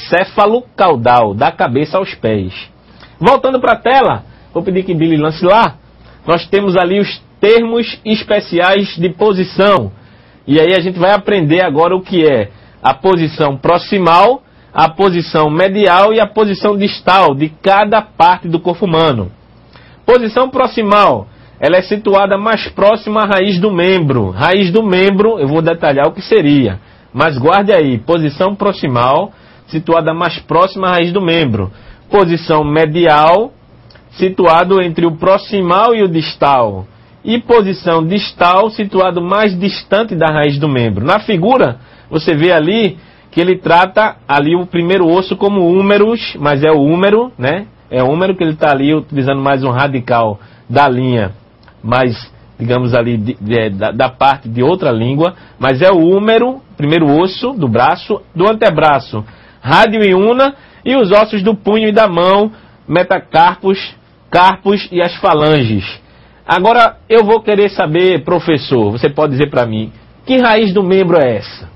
encéfalo caudal, da cabeça aos pés. Voltando para a tela, vou pedir que Billy lance lá. Nós temos ali os termos especiais de posição. E aí a gente vai aprender agora o que é a posição proximal, a posição medial e a posição distal de cada parte do corpo humano. Posição proximal, ela é situada mais próxima à raiz do membro. Raiz do membro, eu vou detalhar o que seria. Mas guarde aí, posição proximal, situada mais próxima à raiz do membro. Posição medial, situado entre o proximal e o distal. E posição distal, situado mais distante da raiz do membro. Na figura, você vê ali que ele trata ali o primeiro osso como húmeros, mas é o húmero, né? É o húmero que ele está ali utilizando mais um radical da linha, mais, digamos ali, da parte de outra língua, mas é o húmero, primeiro osso do braço, do antebraço, rádio e una, e os ossos do punho e da mão, metacarpos, carpos e as falanges. Agora, eu vou querer saber, professor, você pode dizer para mim, que raiz do membro é essa?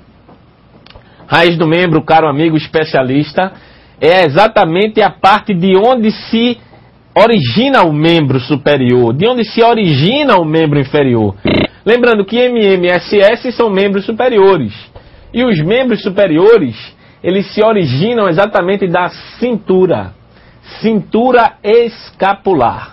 Raiz do membro, caro amigo especialista, é exatamente a parte de onde se origina o membro superior, de onde se origina o membro inferior. Lembrando que MMSS são membros superiores. E os membros superiores, eles se originam exatamente da cintura. Cintura escapular.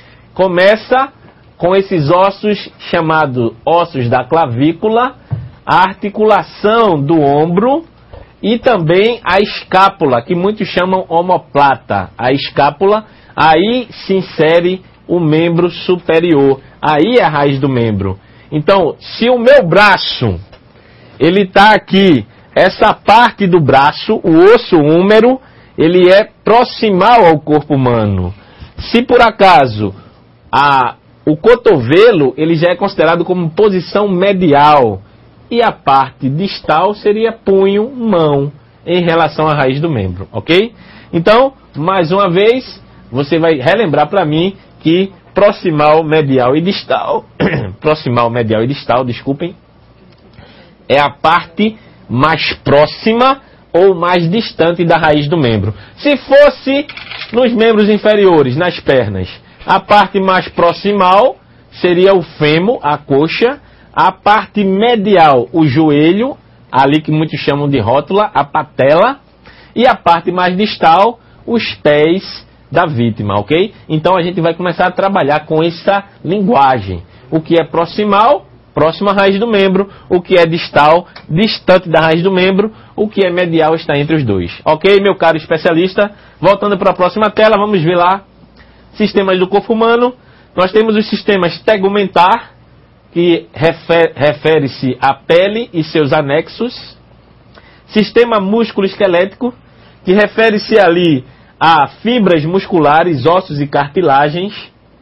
Começa com esses ossos chamados ossos da clavícula, a articulação do ombro e também a escápula, que muitos chamam omoplata. A escápula, aí se insere o membro superior. Aí é a raiz do membro. Então, se o meu braço, ele está aqui, essa parte do braço, o osso húmero, ele é proximal ao corpo humano. Se por acaso o cotovelo, ele já é considerado como posição medial. E a parte distal seria punho, mão, em relação à raiz do membro, ok? Então, mais uma vez, você vai relembrar para mim que proximal, medial e distal, proximal, medial e distal, desculpem, é a parte mais próxima ou mais distante da raiz do membro. Se fosse nos membros inferiores, nas pernas, a parte mais proximal seria o fêmur, a coxa, a parte medial, o joelho, ali que muitos chamam de rótula, a patela, e a parte mais distal, os pés da vítima, ok? Então a gente vai começar a trabalhar com essa linguagem. O que é proximal, próxima à raiz do membro. O que é distal, distante da raiz do membro. O que é medial está entre os dois. Ok, meu caro especialista? Voltando para a próxima tela, vamos ver lá. Sistemas do corpo humano. Nós temos os sistemas tegumentar, que refere-se à pele e seus anexos. Sistema músculo-esquelético, que refere-se ali a fibras musculares, ossos e cartilagens.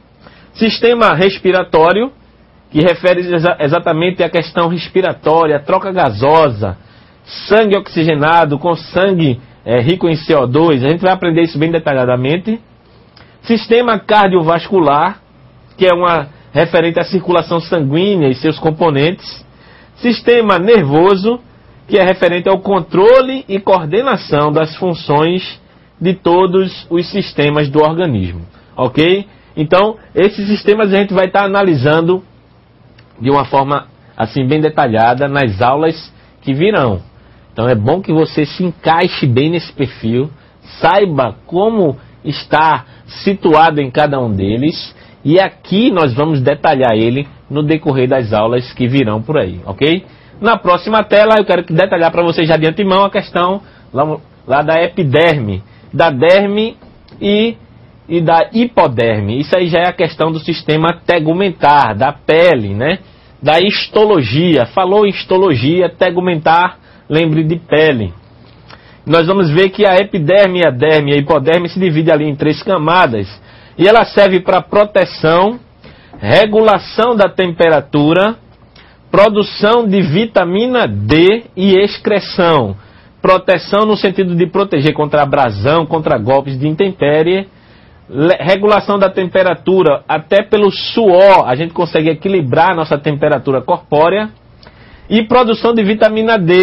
Sistema respiratório, que refere-se exatamente à questão respiratória, troca gasosa, sangue oxigenado com sangue rico em CO2. A gente vai aprender isso bem detalhadamente. Sistema cardiovascular, que é uma referente à circulação sanguínea e seus componentes. Sistema nervoso, que é referente ao controle e coordenação das funções de todos os sistemas do organismo. Ok? Então, esses sistemas a gente vai estar analisando de uma forma assim bem detalhada nas aulas que virão. Então é bom que você se encaixe bem nesse perfil, saiba como está situado em cada um deles, e aqui nós vamos detalhar ele no decorrer das aulas que virão por aí, ok? Na próxima tela eu quero detalhar para vocês já de antemão a questão lá da epiderme, da derme e da hipoderme. Isso aí já é a questão do sistema tegumentar, da pele, né? Da histologia. Falou em histologia, tegumentar, lembre de pele. Nós vamos ver que a epiderme, a derme e a hipoderme se divide ali em 3 camadas. E ela serve para proteção, regulação da temperatura, produção de vitamina D e excreção. Proteção no sentido de proteger contra abrasão, contra golpes de intempérie. Regulação da temperatura, até pelo suor, a gente consegue equilibrar a nossa temperatura corpórea. E produção de vitamina D.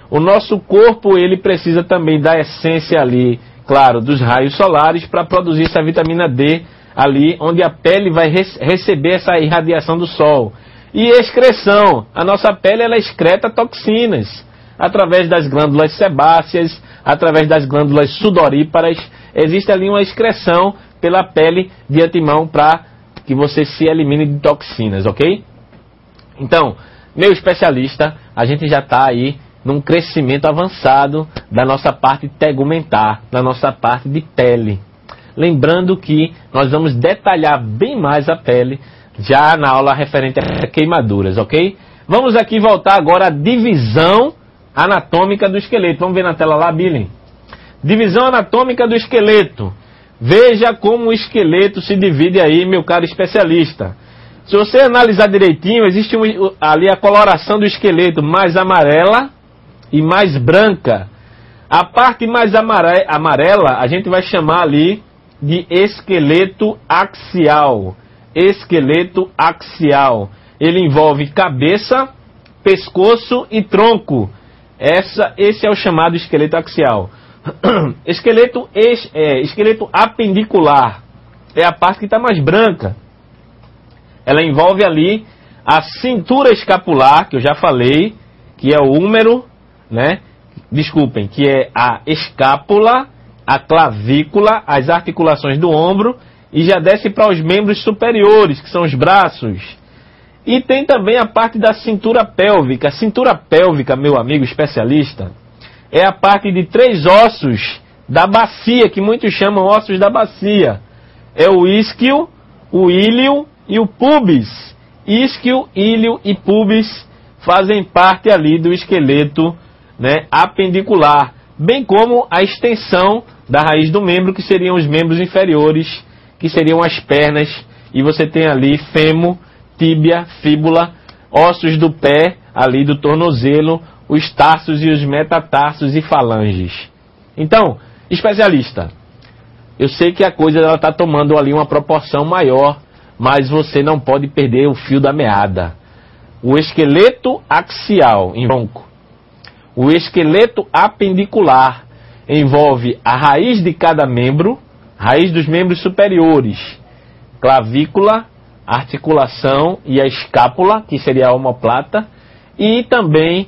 O nosso corpo, ele precisa também da essência ali, claro, dos raios solares para produzir essa vitamina D ali, onde a pele vai receber essa irradiação do sol. E excreção, a nossa pele, ela excreta toxinas através das glândulas sebáceas, através das glândulas sudoríparas. Existe ali uma excreção pela pele de antemão para que você se elimine de toxinas, ok? Então, meu especialista, a gente já está aí num crescimento avançado da nossa parte tegumentar, da nossa parte de pele. Lembrando que nós vamos detalhar bem mais a pele já na aula referente a queimaduras, ok? Vamos aqui voltar agora à divisão anatômica do esqueleto. Vamos ver na tela lá, Billy? Divisão anatômica do esqueleto. Veja como o esqueleto se divide aí, meu caro especialista. Se você analisar direitinho, existe ali a coloração do esqueleto mais amarela e mais branca. A parte mais amarela a gente vai chamar ali de esqueleto axial. Esqueleto axial. Ele envolve cabeça, pescoço e tronco. Esse é o chamado esqueleto axial. Esqueleto apendicular é a parte que está mais branca. Ela envolve ali a cintura escapular, que eu já falei, que é o húmero, né? Desculpem, que é a escápula, a clavícula, as articulações do ombro, e já desce para os membros superiores, que são os braços. E tem também a parte da cintura pélvica. A cintura pélvica, meu amigo especialista, é a parte de 3 ossos da bacia, que muitos chamam ossos da bacia. É o isquio, o íleo e o pubis. Isquio, íleo e pubis fazem parte ali do esqueleto, né, apendicular, bem como a extensão da raiz do membro, que seriam os membros inferiores, que seriam as pernas, e você tem ali fêmur, tíbia, fíbula, ossos do pé, ali do tornozelo, os tarsos e os metatarsos e falanges. Então, especialista, eu sei que a coisa está tomando ali uma proporção maior, mas você não pode perder o fio da meada. O esqueleto axial, em tronco. O esqueleto apendicular envolve a raiz de cada membro, raiz dos membros superiores, clavícula, articulação e a escápula, que seria a omoplata, e também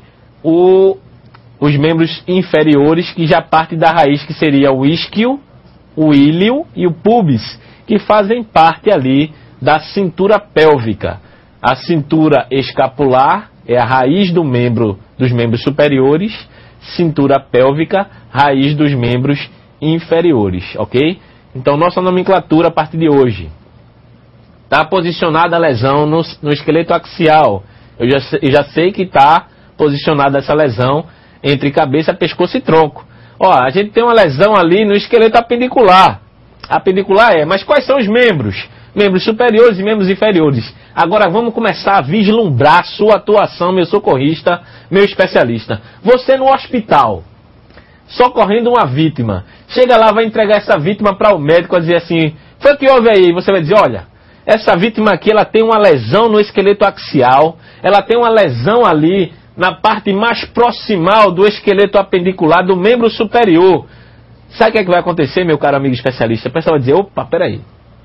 os membros inferiores, que já parte da raiz, que seria o isquio, o íleo e o pubis, que fazem parte ali da cintura pélvica. A cintura escapular é a raiz dos membros superiores, cintura pélvica, raiz dos membros inferiores, ok? Então, nossa nomenclatura a partir de hoje. Está posicionada a lesão no esqueleto axial. Eu já sei que está posicionada essa lesão entre cabeça, pescoço e tronco. Ó, a gente tem uma lesão ali no esqueleto apendicular. Apendicular mas quais são os membros? Membros superiores e membros inferiores. Agora vamos começar a vislumbrar a sua atuação, meu socorrista, meu especialista. Você no hospital, socorrendo uma vítima. Chega lá, vai entregar essa vítima para o médico, vai dizer assim, foi o que houve aí? Você vai dizer, olha, essa vítima aqui, ela tem uma lesão no esqueleto axial, ela tem uma lesão ali na parte mais proximal do esqueleto apendicular do membro superior. Sabe o que é que vai acontecer, meu caro amigo especialista? A pessoa vai dizer, opa, peraí.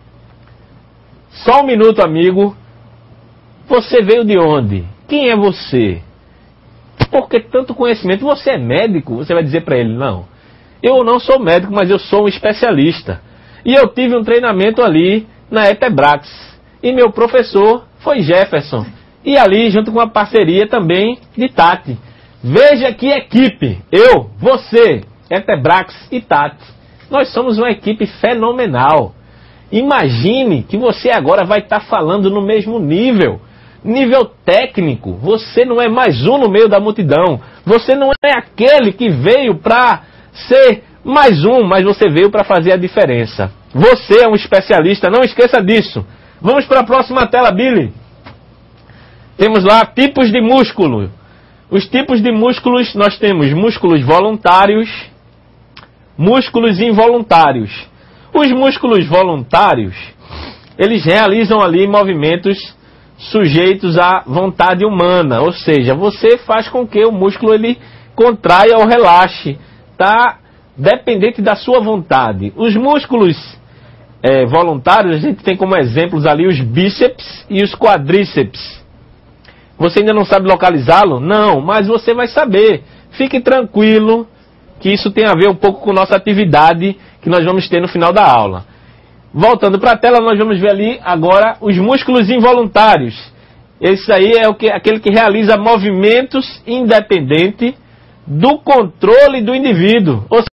Só um minuto, amigo. Você veio de onde? Quem é você? Por que tanto conhecimento? Você é médico? Você vai dizer para ele, não. Eu não sou médico, mas eu sou um especialista. E eu tive um treinamento ali na Etebrax. E meu professor foi Jefferson. E ali, junto com uma parceria também de Tati. Veja que equipe. Eu, você, Etebrax e Tati. Nós somos uma equipe fenomenal. Imagine que você agora vai estar falando no mesmo nível. Nível técnico. Você não é mais um no meio da multidão. Você não é aquele que veio para ser mais um, mas você veio para fazer a diferença. Você é um especialista, não esqueça disso. Vamos para a próxima tela, Billy. Temos lá tipos de músculo. Os tipos de músculos, nós temos músculos voluntários, músculos involuntários. Os músculos voluntários, eles realizam ali movimentos sujeitos à vontade humana, ou seja, você faz com que o músculo ele contraia ou relaxe. Tá dependente da sua vontade. Os músculos voluntários, a gente tem como exemplos ali os bíceps e os quadríceps. Você ainda não sabe localizá-lo? Não, mas você vai saber. Fique tranquilo que isso tem a ver um pouco com nossa atividade que nós vamos ter no final da aula. Voltando para a tela, nós vamos ver ali agora os músculos involuntários. Esse aí é aquele que realiza movimentos independente do controle do indivíduo. Ou